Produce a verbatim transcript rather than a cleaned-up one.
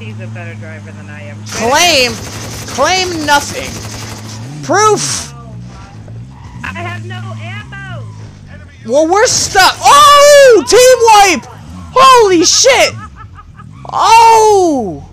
He's a better driver than I am. Claim, claim nothing. Proof. I have no ammo. Well, we're stuck. Oh, team wipe. Holy shit. Oh.